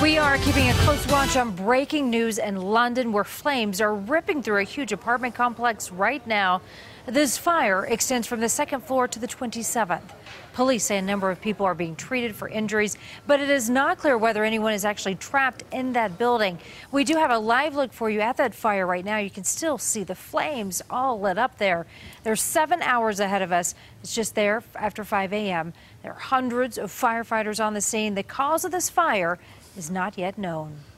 We are keeping a close watch on breaking news in London, where flames are ripping through a huge apartment complex right now. This fire extends from the second floor to the 27th. Police say a number of people are being treated for injuries, but it is not clear whether anyone is actually trapped in that building. We do have a live look for you at that fire right now. You can still see the flames all lit up there. There's 7 hours ahead of us. It's just there after 5 a.m. There are hundreds of firefighters on the scene. The cause of this fire is not yet known.